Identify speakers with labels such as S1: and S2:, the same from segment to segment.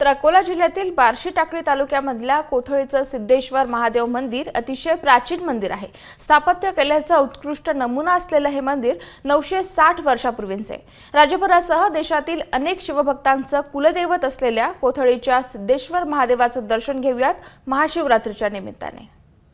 S1: तर अकोला जिल्ह्यातील बार्शी टाकळी तालुक्यामधल्या कोथळीचं सिद्धेश्वर महादेव मंदिर अतिशय प्राचीन मंदिर आहे। स्थापत्य कलेचा उत्कृष्ट नमुना असलेलं हे मंदिर 960 वर्षापूर्वीचे राज्यभरासह देशातील अनेक शिवभक्तांचं कुलदैवत असलेल्या कोथळीच्या सिद्धेश्वर महादेवाचं दर्शन घेऊयात महाशिवरात्रीच्या निमित्ताने।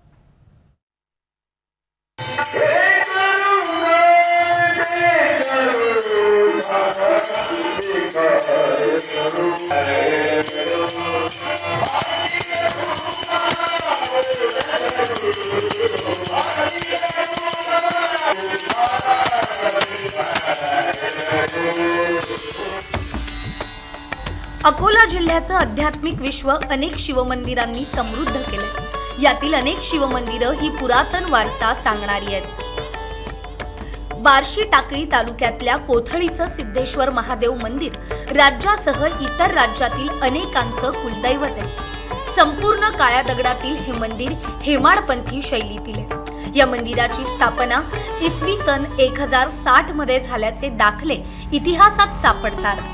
S2: अकोला जिल्ह्याचं आध्यात्मिक विश्व अनेक शिवमंदिरांनी समृद्ध केले। यातील अनेक शिवमंदिरं ही पुरातन वारसा सांगणारी आहेत। बार्शी टाकळी तालुक्यातल्या कोथळीचं सिद्धेश्वर महादेव मंदिर राज्यासह इतर राज्यातील अनेकांचं कुलदैवत आहे। संपूर्ण काळ्या दगडातील हे मंदिर हेमाडपंथी शैलीतील आहे। या मंदिराची स्थापना इसवी सन 1060 मध्ये झाल्याचे दाखले इतिहासात सापडतात।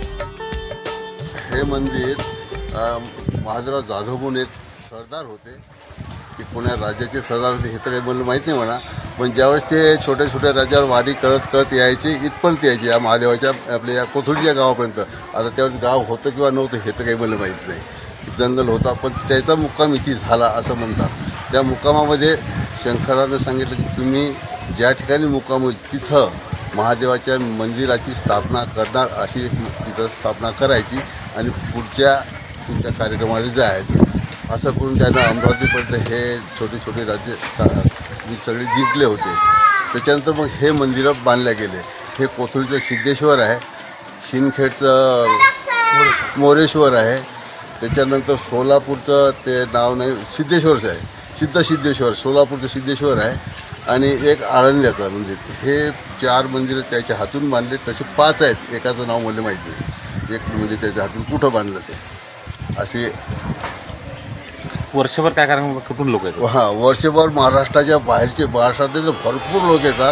S3: हे मंदिर महादेवराव जाधव म्हणून एक सरदार होते, की कोण्या राज्याचे सरदार होते हे तर काही मला माहीत नाही म्हणा, पण ज्यावेळेस ते छोट्या छोट्या राज्यावर वारी करत करत यायचे, इथपर्यंत यायचे या महादेवाच्या आपल्या या कोथळीच्या गावापर्यंत। आता त्यावेळेस गाव होतं किंवा नव्हतं हे तर काही मला माहीत नाही, जंगल होता, पण त्याचा मुक्काम इथे झाला असं म्हणतात। त्या मुक्कामामध्ये शंकरानं सांगितलं की तुम्ही ज्या ठिकाणी मुक्काम होईल तिथं महादेवाच्या मंदिराची स्थापना करणार, अशी एक तिथं स्थापना करायची आणि पुढच्या तुमच्या कार्यक्रमाला जायचं। असं करून त्यांना अमरावतीपर्यंत हे छोटे छोटे राज्य सगळे जिंकले होते। त्याच्यानंतर मग हे मंदिरं बांधले गेले। हे कोथळीचं सिद्धेश्वर आहे, शिंदखेडचं मोरेश्वर आहे, त्याच्यानंतर सोलापूरचं ते नाव नाही सिद्धेश्वरच आहे, सिद्धेश्वर, सोलापूरचं सिद्धेश्वर आहे आणि एक आळंद्याचं मंदिर। हे 4 मंदिरं त्याच्या हातून बांधले, तसे 5 आहेत, एकाचं नाव मला माहिती नाही, एक म्हणजे त्याच्या हातून कुठं बांधलं ते असे।
S4: वर्षभर काय कारण कुठून लोक येतात?
S3: हां, वर्षभर महाराष्ट्राच्या बाहेरचे, महाराष्ट्रातील भरपूर लोक येतात।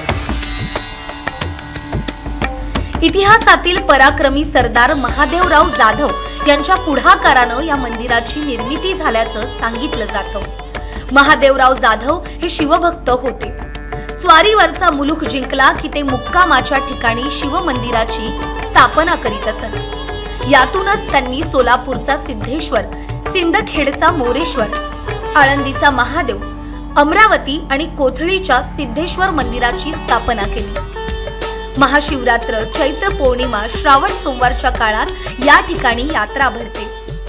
S2: इतिहासातील पराक्रमी सरदार महादेवराव जाधव यांच्या पुढाकारानं या मंदिराची निर्मिती झाल्याचं सांगितलं जातं। महादेवराव जाधव हे शिवभक्त होते। स्वारीवरचा मुलूख जिंकला की ते मुक्कामाच्या ठिकाणी शिवमंदिराची स्थापना करीत असत। यातूनच त्यांनी सोलापूरचा सिद्धेश्वर, सिंदखेडचा मोरेश्वर, आळंदीचा महादेव, अमरावती आणि कोथळीच्या सिद्धेश्वर मंदिराची स्थापना केली। महाशिवरात्र, चैत्र पौर्णिमा, श्रावण सोमवारच्या काळात या ठिकाणी यात्रा भरते।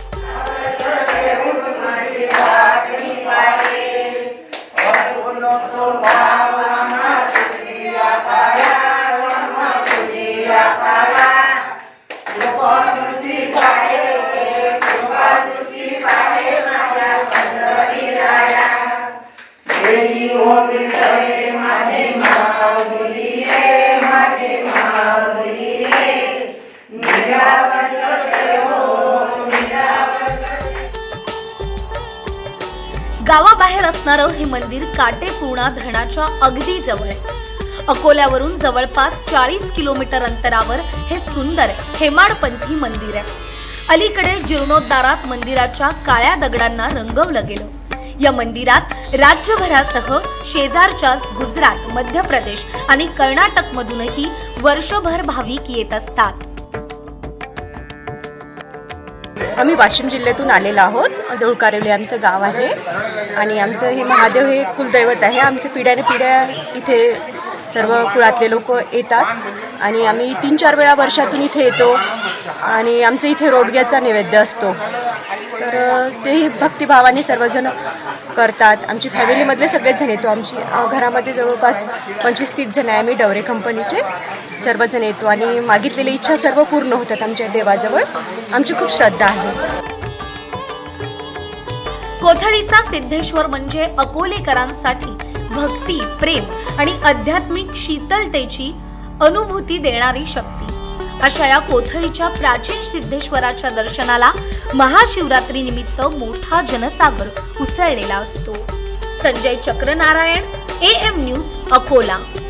S2: गावाबाहेर असणारं हे मंदिर काटेपूर्णा धरणाच्या अगदी जवळ आहे। अकोल्यावरून जवळपास 40 किलोमीटर अंतरावर हे सुंदर हेमाडपंथी मंदिर आहे। अलीकडे जीर्णोद्धारात मंदिराच्या काळ्या दगडांना रंगवलं गेलं। या मंदिरात राज्यभरासह शेजारच्याच गुजरात, मध्य प्रदेश आणि कर्नाटक मधूनही वर्षभर भाविक येत असतात।
S5: आम्ही वाशिम जिल्ह्यातून आलेलो आहोत। जवळकारेवली आमचं गाव आहे आणि आमचं हे महादेव हे कुलदैवत आहे। आमचे पिढ्याने पिढ्या इथे सर्व कुळातले लोक येतात आणि आम्ही 3-4 वेळा वर्षातून इथे येतो आणि आमचं इथे रोडग्याचा नैवेद्य असतो, तर तेही भक्तिभावाने सर्वजण करतात। आमची फॅमिलीमधले सगळेच जण येतो। आमची घरामध्ये जवळपास 25-30 जण आहे। आम्ही डवरे कंपनीचे सर्वजण येतो आणि मागितलेली इच्छा सर्व पूर्ण होतात आमच्या देवाजवळ। आमची खूप श्रद्धा आहे।
S2: कोथळीचा सिद्धेश्वर म्हणजे अकोलेकरांसाठी भक्ती, प्रेम आणि आध्यात्मिक शीतलतेची अनुभूती देणारी शक्ती। अशा या कोथळीच्या प्राचीन सिद्धेश्वराच्या दर्शनाला महाशिवरात्री निमित्त मोठा जनसागर उसळलेला असतो। Sanjay Chakranarayan, AM news, Akola.